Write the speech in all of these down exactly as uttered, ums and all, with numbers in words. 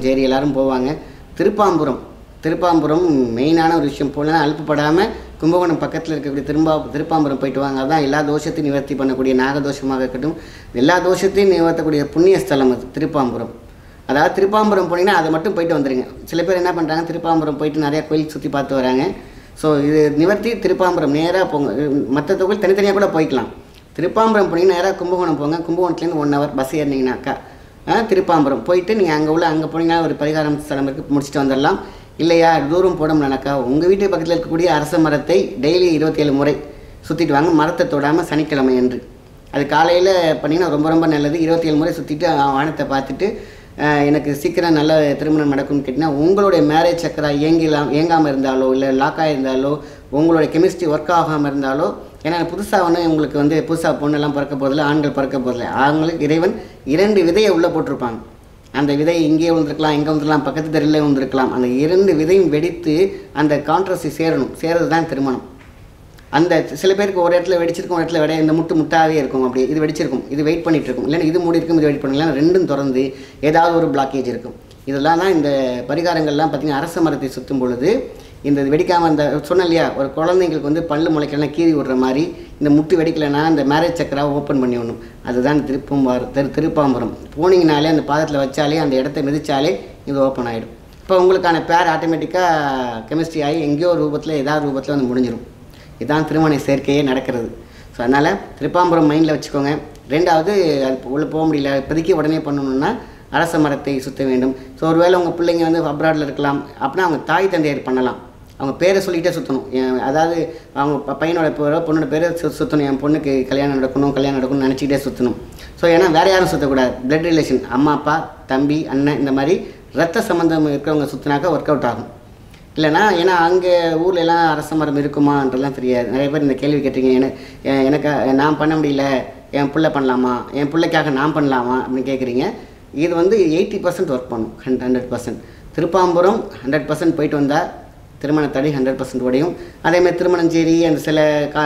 சேரி எல்லாரும் போவாங்க. திருப்பாம்புரம் திருப்பாம்புரம் மெயினான ஒரு விஷயம். போனால் அலுப்புப்படாமல் கும்பகோணம் பக்கத்தில் இருக்கக்கூடிய திரும்பா திருப்பாம்புரம் போயிட்டு வாங்க. அதுதான் எல்லா தோஷத்தையும் நிவர்த்தி பண்ணக்கூடிய நாகதோஷமாக இருக்கட்டும், எல்லா தோஷத்தையும் நிவர்த்தக்கூடிய புண்ணிய ஸ்தலம் அது திருப்பாம்புரம். அதாவது திருப்பாம்புரம் போனீங்கன்னா அதை மட்டும் போயிட்டு வந்துடுங்க. சில பேர் என்ன பண்ணுறாங்க, திருப்பாம்புரம் போயிட்டு நிறையா கோயில் சுற்றி பார்த்து வராங்க. ஸோ இது நிவர்த்தி திருப்பாம்புரம் நேராக போங்க. மற்ற கோயில் தனித்தனியாக கூட போய்க்கலாம். திருப்பாம்புரம் போனீங்கன்னா நேராக கும்பகோணம் போங்க. கும்பகோணத்துலேருந்து ஒன் ஹவர் பஸ் ஏறினீங்கன்னாக்கா திருப்பாம்புரம் போயிட்டு நீங்கள் அங்கே உள்ள அங்கே போனீங்கன்னா ஒரு பரிகாரம் ஸ்தலம் இருக்குது, முடிச்சுட்டு வந்துடலாம். இல்லையா தூரம் போட முடியலனாக்கா உங்கள் வீட்டு பக்கத்தில் இருக்கக்கூடிய அரச மரத்தை டெய்லி இருபத்தி ஏழு முறை சுற்றிட்டு வாங்க. மரத்தை தொடாமல் சனிக்கிழமை என்று. அது காலையில் பண்ணிங்கன்னா ரொம்ப ரொம்ப நல்லது. இருபத்தி ஏழு முறை சுற்றிட்டு வானத்தை பார்த்துட்டு எனக்கு சீக்கிரம் நல்ல திருமணம் நடக்கும்னு கேட்டிங்கன்னா, உங்களுடைய மேரேஜ் சக்கரா இயங்கலாம் இயங்காமல் இருந்தாலோ இல்லை லாக்காக இருந்தாலோ உங்களுடைய கெமிஸ்ட்ரி ஒர்க் ஆகாமல் இருந்தாலோ, ஏன்னா புதுசாக ஒன்று உங்களுக்கு வந்து புதுசாக பொண்ணெல்லாம் பிறக்க போதில்லை, ஆண்கள் பிறக்க போதில்லை. அவங்களுக்கு இறைவன் இரண்டு விதையை உள்ளே போட்டிருப்பாங்க. அந்த விதை இங்கே விழுந்திருக்கலாம், எங்கே வந்துருக்கலாம், பக்கத்து தெருவில் விழுந்திருக்கலாம். அந்த இரண்டு விதையும் வெடித்து அந்த கான்ட்ரஸி சேரணும். சேரது தான் திருமணம். அந்த சில பேருக்கு ஒரு இடத்துல வெடிச்சிருக்கும், ஒரு இடத்துல விட இந்த முட்டு முட்டாகவே இருக்கும். அப்படி இது வெடிச்சிருக்கும், இது வெயிட் பண்ணிகிட்டு இருக்கும். இல்லைன்னா இது மூடி இருக்கும், இது வெயிட் பண்ணலாம். ரெண்டும் திறந்து ஏதாவது ஒரு பிளாக்கேஜ் இருக்கும். இதெல்லாம் தான் இந்த பரிகாரங்கள்லாம் பார்த்திங்கன்னா அரச மரத்தை சுற்றும் பொழுது இந்த வெடிக்காமல் இந்த சொன்ன இல்லையா, ஒரு குழந்தைங்களுக்கு வந்து பல்லு முளைக்கலாம் கீறி விடுற மாதிரி இந்த முட்டு வெடிக்கலைன்னா இந்த மேரேஜ் சக்கராவை ஓப்பன் பண்ணி விடணும். அதுதான் திருப்பம்பார் திரு திருப்பாம்புரம் போனீங்கனாலே அந்த பாதத்தில் வச்சாலே அந்த இடத்த மிதித்தாலே இது ஓப்பன் ஆகிடும். இப்போ உங்களுக்கான பேர் ஆட்டோமேட்டிக்காக கெமிஸ்ட்ரி ஆகி எங்கேயோ ஒரு ரூபத்தில் ஏதாவது ரூபத்தில் வந்து முடிஞ்சிடும். இதுதான் திருமண சேர்க்கையே நடக்கிறது. ஸோ அதனால் திருப்பாம்புரம் மைண்டில் வச்சுக்கோங்க. ரெண்டாவது அது உள்ள போக முடியல இப்போதைக்கு உடனே பண்ணணுன்னா அரச மரத்தை சுற்ற வேண்டும். ஸோ ஒருவேளை உங்கள் பிள்ளைங்க வந்து அப்ராடில் இருக்கலாம் அப்படின்னா அவங்க தாய் தந்தையர் பண்ணலாம். அவங்க பேரை சொல்லிகிட்டே சுற்றணும். அதாவது அவங்க பையனோட பேரோ பொண்ணோட பேரை சு சுற்றணும் என் பொண்ணுக்கு கல்யாணம் நடக்கணும் கல்யாணம் நடக்கணும்னு நினச்சிக்கிட்டே சுற்றணும். ஸோ ஏன்னா வேறு யாரும் சுற்றக்கூடாது. பிளட் ரிலேஷன் அம்மா அப்பா தம்பி அண்ணன் இந்த மாதிரி ரத்த சம்மந்தம் இருக்கிறவங்க சுற்றினாக்கா ஒர்க் அவுட் ஆகும். இல்லைனா ஏன்னா அங்கே ஊரில் எல்லாம் அரச மரம் இருக்குமான்றலாம் தெரியாது. நிறைய பேர் இந்த கேள்வி கேட்டீங்க. எனக்கு எனக்கு நான் பண்ண முடியல, என் பிள்ளை பண்ணலாமா, என் பிள்ளைக்காக நான் பண்ணலாமா அப்படின்னு கேட்குறீங்க. இது வந்து எயிட்டி பர்சன்ட் ஒர்க் பண்ணும். Hund hundred percent Thirupamburam hundred percent போயிட்டு வந்தால் திருமண தடை ஹண்ட்ரட் பர்சன்ட் உடையும். அதேமாதிரி திருமணஞ்சேரி அந்த சில கா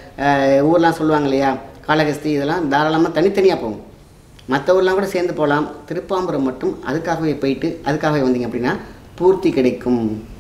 ஊர்லாம் சொல்லுவாங்க இல்லையா, காளகஸ்தி, இதெல்லாம் தாராளமாக தனித்தனியாக போகும். மற்ற ஊர்லாம் கூட சேர்ந்து போகலாம். திருப்பாம்புரம் மட்டும் அதுக்காகவே போயிட்டு அதுக்காகவே வந்தீங்க அப்படின்னா பூர்த்தி கிடைக்கும்.